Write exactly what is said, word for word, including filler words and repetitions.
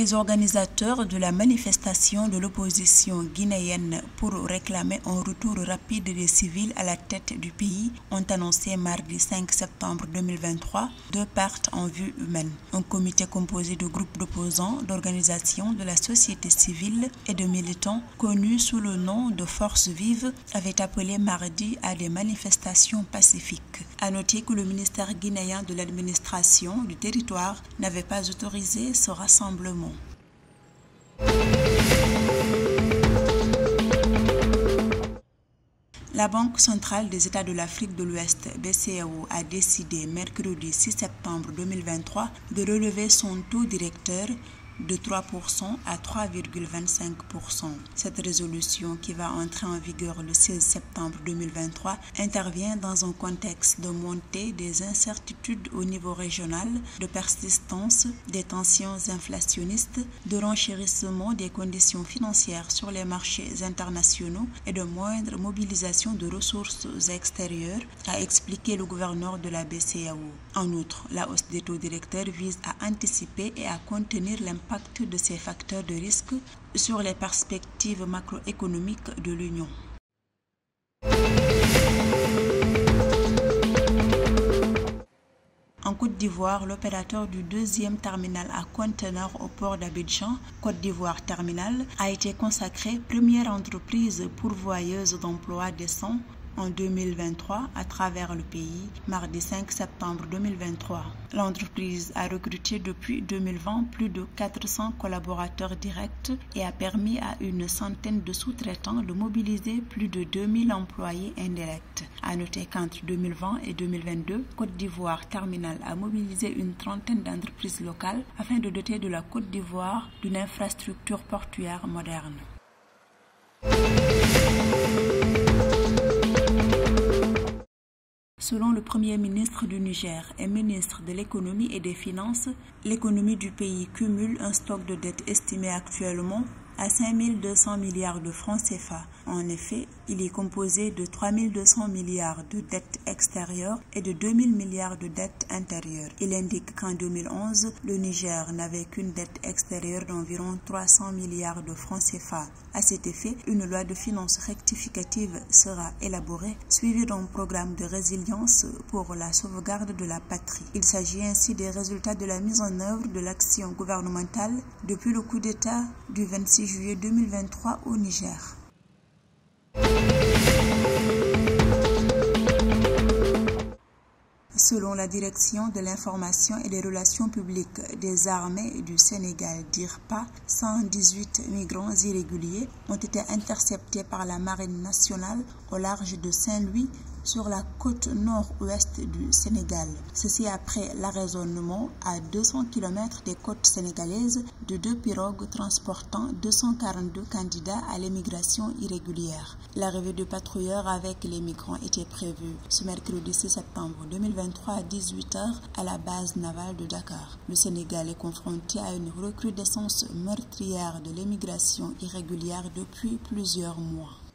Les organisateurs de la manifestation de l'opposition guinéenne pour réclamer un retour rapide des civils à la tête du pays ont annoncé mardi cinq septembre deux mille vingt-trois deux pertes en vie humaine. Un comité composé de groupes d'opposants, d'organisations de la société civile et de militants connus sous le nom de Forces Vives avait appelé mardi à des manifestations pacifiques. À noter que le ministère guinéen de l'administration du territoire n'avait pas autorisé ce rassemblement. La Banque centrale des États de l'Afrique de l'Ouest, B C A O, a décidé mercredi six septembre deux mille vingt-trois de relever son taux directeur de trois pour cent à trois virgule vingt-cinq pour cent. Cette résolution, qui va entrer en vigueur le seize septembre deux mille vingt-trois, intervient dans un contexte de montée des incertitudes au niveau régional, de persistance des tensions inflationnistes, de renchérissement des conditions financières sur les marchés internationaux et de moindre mobilisation de ressources extérieures, a expliqué le gouverneur de la B C A O. En outre, la hausse des taux directeurs vise à anticiper et à contenir l'impact de ces facteurs de risque sur les perspectives macroéconomiques de l'Union. En Côte d'Ivoire, l'opérateur du deuxième terminal à conteneurs au port d'Abidjan, Côte d'Ivoire Terminal, a été consacré première entreprise pourvoyeuse d'emplois décents en deux mille vingt-trois à travers le pays, mardi cinq septembre deux mille vingt-trois. L'entreprise a recruté depuis deux mille vingt plus de quatre cents collaborateurs directs et a permis à une centaine de sous-traitants de mobiliser plus de deux mille employés indirects. À noter qu'entre deux mille vingt et deux mille vingt-deux, Côte d'Ivoire Terminal a mobilisé une trentaine d'entreprises locales afin de doter de la Côte d'Ivoire d'une infrastructure portuaire moderne. Selon le Premier ministre du Niger et ministre de l'Économie et des Finances, l'économie du pays cumule un stock de dette estimé actuellement à cinq mille deux cents milliards de francs C F A. En effet, il est composé de trois mille deux cents milliards de dettes extérieures et de deux mille milliards de dettes intérieures. Il indique qu'en deux mille onze, le Niger n'avait qu'une dette extérieure d'environ trois cents milliards de francs C F A. À cet effet, une loi de finances rectificative sera élaborée, suivie d'un programme de résilience pour la sauvegarde de la patrie. Il s'agit ainsi des résultats de la mise en œuvre de l'action gouvernementale depuis le coup d'État du vingt-six juillet deux mille vingt-trois au Niger. Selon la Direction de l'information et des relations publiques des armées du Sénégal, D I R P A, cent dix-huit migrants irréguliers ont été interceptés par la Marine nationale au large de Saint-Louis sur la côte nord-ouest du Sénégal. Ceci après l'arraisonnement à deux cents kilomètres des côtes sénégalaises de deux pirogues transportant deux cent quarante-deux candidats à l'immigration irrégulière. L'arrivée de patrouilleurs avec les migrants était prévue ce mercredi six septembre deux mille vingt-trois à dix-huit heures à la base navale de Dakar. Le Sénégal est confronté à une recrudescence meurtrière de l'immigration irrégulière depuis plusieurs mois.